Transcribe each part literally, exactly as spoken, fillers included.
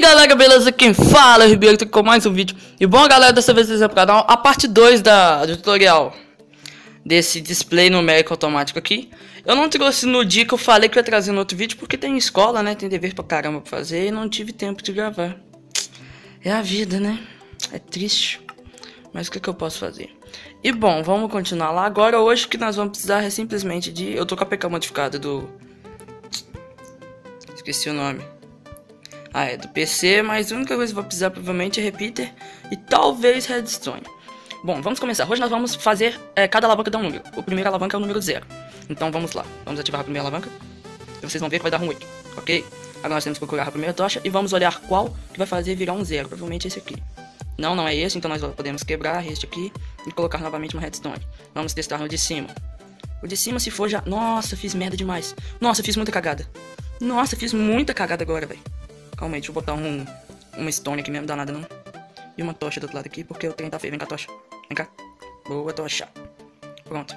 galera, beleza? Quem fala é o Ribeiro, tô aqui com mais um vídeo. E bom galera, dessa vez vocês vão pro canal a parte dois da, do tutorial desse display numérico automático aqui. Eu não trouxe no dia que eu falei que eu ia trazer no outro vídeo, porque tem escola, né? Tem dever pra caramba pra fazer e não tive tempo de gravar. É a vida, né? É triste, mas o que, que eu posso fazer? E bom, vamos continuar lá. Agora hoje o que nós vamos precisar é simplesmente de... Eu tô com a A P K modificada do... Esqueci o nome. Ah, é do P C, mas a única coisa que eu vou precisar provavelmente é repeater e talvez redstone. Bom, vamos começar. Hoje nós vamos fazer é, cada alavanca dá um número. O primeiro alavanca é o número zero. Então vamos lá. Vamos ativar a primeira alavanca. E vocês vão ver que vai dar um oito, ok? Agora nós temos que procurar a primeira tocha e vamos olhar qual que vai fazer virar um zero. Provavelmente esse aqui. Não, não é esse, então nós podemos quebrar este aqui e colocar novamente uma redstone. Vamos testar no de cima. O de cima, se for já... Nossa, fiz merda demais. Nossa, fiz muita cagada. Nossa, fiz muita cagada agora, velho. Calma aí, deixa eu botar um, uma stone aqui mesmo, dá nada não. E uma tocha do outro lado aqui, porque o trem tá feio. Vem cá, tocha. Vem cá. Boa, tocha. Pronto.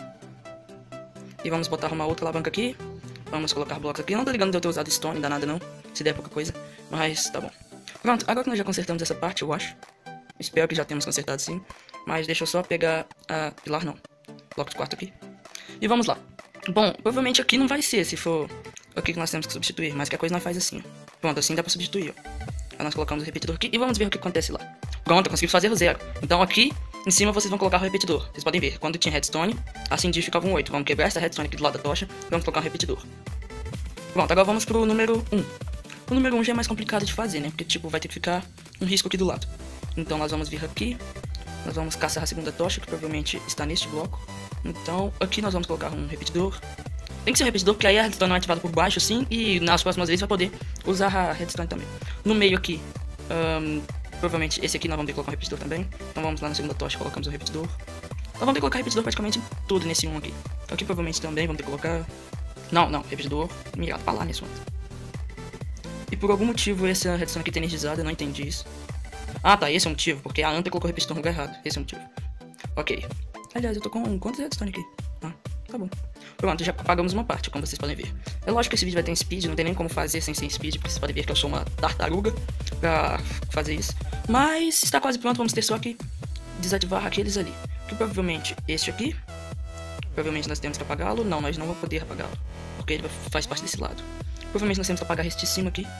E vamos botar uma outra alavanca aqui. Vamos colocar blocos aqui. Não tô ligando de eu ter usado stone, dá nada não. Se der pouca coisa. Mas tá bom. Pronto, agora que nós já consertamos essa parte, eu acho. Espero que já temos consertado sim. Mas deixa eu só pegar a pilar, não. Bloco de quarto aqui. E vamos lá. Bom, provavelmente aqui não vai ser, se for aqui que nós temos que substituir. Mas que a coisa nós faz assim, ó. Pronto, assim dá pra substituir, ó. Aí nós colocamos o repetidor aqui e vamos ver o que acontece lá. Pronto, conseguimos fazer o zero. Então aqui em cima vocês vão colocar o repetidor. Vocês podem ver, quando tinha redstone, assim de ficava um oito. Vamos quebrar essa redstone aqui do lado da tocha e vamos colocar um repetidor. Pronto, agora vamos pro número um. O número um já é mais complicado de fazer, né? Porque tipo, vai ter que ficar um risco aqui do lado. Então nós vamos vir aqui. Nós vamos caçar a segunda tocha, que provavelmente está neste bloco. Então aqui nós vamos colocar um repetidor. Tem que ser um repetidor, porque aí a redstone é ativada por baixo, assim, e nas próximas vezes vai poder usar a redstone também. No meio aqui, um, provavelmente esse aqui nós vamos ter que colocar um repetidor também. Então vamos lá na segunda tocha, colocamos o repetidor. Nós vamos ter que colocar repetidor praticamente em tudo nesse um aqui. Aqui provavelmente também vamos ter que colocar... Não, não, repetidor mirado pra lá nesse outro. E por algum motivo essa redstone aqui tá energizada, eu não entendi isso. Ah tá, esse é o motivo, porque a Anta colocou o repetidor no lugar errado. Esse é o motivo. Ok. Aliás, eu tô com quantas redstone aqui? Ah, tá bom. Pronto, já apagamos uma parte, como vocês podem ver. É lógico que esse vídeo vai ter em speed, não tem nem como fazer sem ser em speed, porque vocês podem ver que eu sou uma tartaruga pra fazer isso. Mas está quase pronto, vamos ter só que desativar aqueles ali. Que provavelmente este aqui, provavelmente nós temos que apagá-lo. Não, nós não vamos poder apagá-lo, porque ele faz parte desse lado. Provavelmente nós temos que apagar este de cima aqui.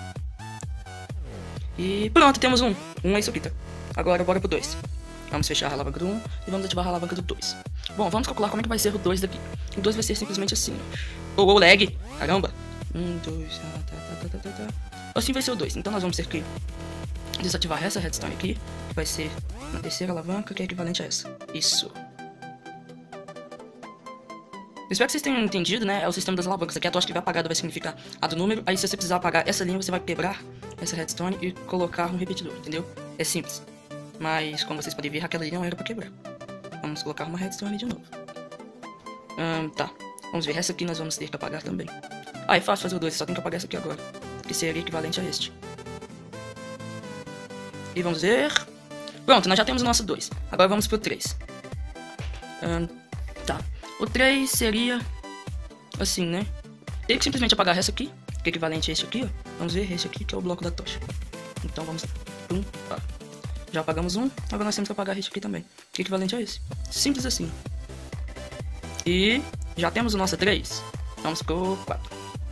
E pronto, temos um. Um é isso aqui, tá? Agora bora pro dois. Vamos fechar a alavanca do um e vamos ativar a alavanca do dois. Bom, vamos calcular como é que vai ser o dois daqui. O dois vai ser simplesmente assim, ó. Oh, oh, lag! Caramba! um, dois, tá, tá, tá, tá, tá, tá. Assim vai ser o dois. Então nós vamos ter que desativar essa redstone aqui, que vai ser na terceira alavanca, que é equivalente a essa. Isso. Espero que vocês tenham entendido, né? É o sistema das alavancas. Aqui a tocha que vai apagada vai significar a do número. Aí se você precisar apagar essa linha, você vai quebrar essa redstone e colocar um repetidor, entendeu? É simples. Mas como vocês podem ver, aquela linha não era pra quebrar. Vamos colocar uma redstone de novo. Hum, tá. Vamos ver, essa aqui nós vamos ter que apagar também. Ah, é fácil fazer o dois, só tem que apagar essa aqui agora, que seria equivalente a este. E vamos ver... Pronto, nós já temos o nosso dois. Agora vamos pro três. Hum, tá. O três seria assim, né? Tem que simplesmente apagar essa aqui, que é equivalente a este aqui, ó. Vamos ver, esse aqui que é o bloco da tocha. Então vamos... Pum, pá. Já apagamos um, agora nós temos que apagar este aqui também, que é equivalente a esse. Simples assim. E já temos o nosso três. Vamos pro quatro.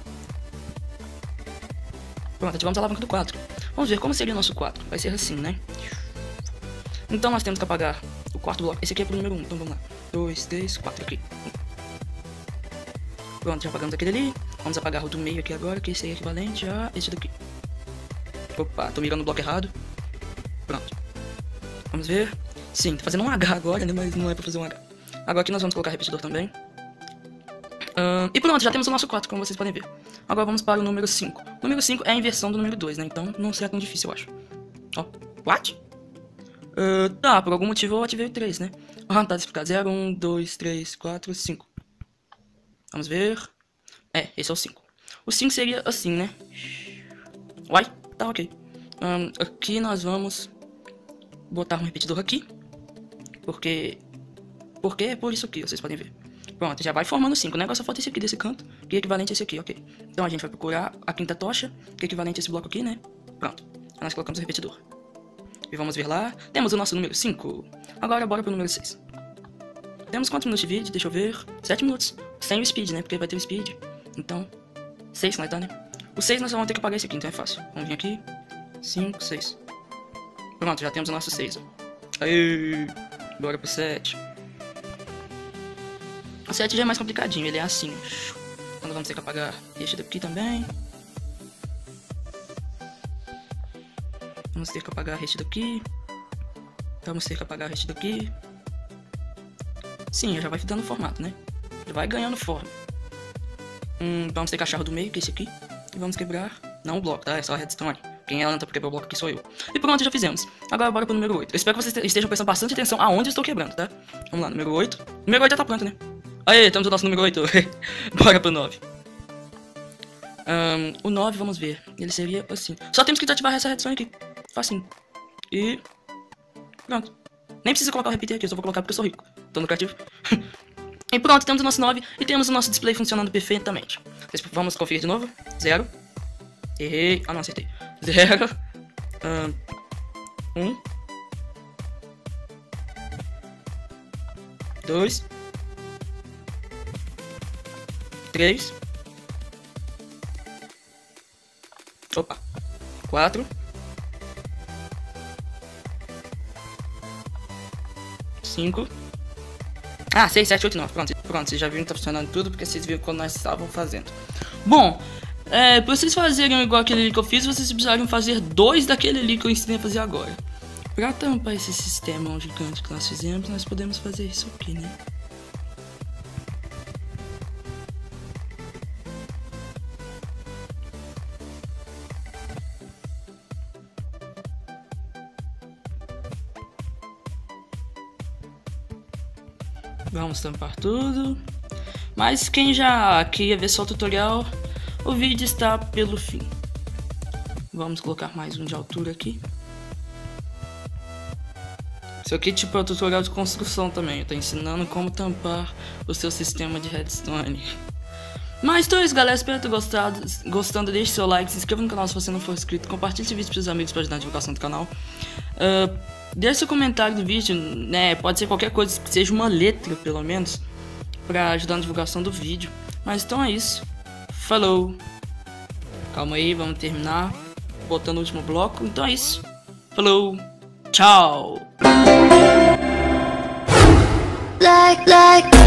Pronto, ativamos a alavanca do quatro. Vamos ver como seria o nosso quatro. Vai ser assim, né? Então nós temos que apagar o quarto bloco. Esse aqui é pro número um, então vamos lá. dois, três, quatro aqui. Pronto, já apagamos aquele ali. Vamos apagar o do meio aqui agora, que esse é equivalente a esse daqui. Opa, tô mirando o bloco errado. Pronto. Vamos ver. Sim, tá fazendo um H agora, né? Mas não é pra fazer um H. Agora aqui nós vamos colocar repetidor também. Uh, e pronto, já temos o nosso quatro, como vocês podem ver. Agora vamos para o número cinco. O número cinco é a inversão do número dois, né? Então não será tão difícil, eu acho. Ó, what? Uh, tá, por algum motivo eu ativei o três, né? Ah, tá explicado. zero, um, dois, três, quatro, cinco. Vamos ver. É, esse é o cinco. O cinco seria assim, né? Uai, tá ok. Um, aqui nós vamos botar um repetidor aqui. Porque... Porque é por isso aqui, vocês podem ver. Pronto, já vai formando cinco, né? Agora só falta esse aqui desse canto, que é equivalente a esse aqui, ok. Então a gente vai procurar a quinta tocha, que é equivalente a esse bloco aqui, né? Pronto. Aí nós colocamos o repetidor. E vamos ver lá. Temos o nosso número cinco. Agora bora pro número seis. Temos quantos minutos de vídeo? Deixa eu ver. sete minutos. Sem o speed, né? Porque vai ter o speed. Então, seis nós dá, né? O seis nós só vamos ter que apagar esse aqui, então é fácil. Vamos vir aqui. cinco, seis. Pronto, já temos o nosso seis. Aê! Bora pro sete. O sete já é mais complicadinho, ele é assim. Então vamos ter que apagar este daqui também. Vamos ter que apagar este daqui. Vamos ter que apagar este daqui. Sim, já vai dando formato, né? Já vai ganhando forma. Hum, vamos ter que achar o do meio, que é esse aqui. E vamos quebrar. Não o bloco, tá? É só a redstone. Quem é ela pra quebrar o bloco aqui sou eu. E pronto, já fizemos. Agora bora pro número oito. Eu espero que vocês estejam prestando bastante atenção aonde eu estou quebrando, tá? Vamos lá, número oito. Número oito já tá pronto, né? Aê, temos o nosso número oito. Bora pro nove. Um, o nove, vamos ver. Ele seria assim. Só temos que desativar essa redstone aqui. Facinho. E... pronto. Nem precisa colocar o repetir aqui, eu só vou colocar porque eu sou rico. Tô no criativo. E pronto, temos o nosso nove e temos o nosso display funcionando perfeitamente. Vamos conferir de novo. Zero. Errei. Ah, não, acertei. Zero. Um. Um. Dois. Três. Opa. Quatro. Cinco. Ah, seis, sete, oito, nove. Pronto, pronto. Vocês já viram que tá funcionando tudo, porque vocês viram quando nós estávamos fazendo. Bom, é, pra vocês fazerem igual aquele ali que eu fiz, vocês precisariam fazer dois daquele ali que eu ensinei a fazer agora. Pra tampar esse sistema gigante que nós fizemos, nós podemos fazer isso aqui, né? Vamos tampar tudo. Mas quem já queria ver só o tutorial, o vídeo está pelo fim. Vamos colocar mais um de altura aqui. Isso aqui tipo é o tutorial de construção também. Eu tô ensinando como tampar o seu sistema de redstone. Mas então é isso, galera. Espero ter gostado. Gostando, deixe seu like, se inscreva no canal se você não for inscrito. Compartilhe esse vídeo para seus amigos para ajudar na divulgação do canal. Uh, deixe seu comentário do vídeo, né? Pode ser qualquer coisa, que seja uma letra pelo menos, para ajudar na divulgação do vídeo. Mas então é isso. Falou. Calma aí, vamos terminar botando o último bloco. Então é isso. Falou. Tchau. Like, like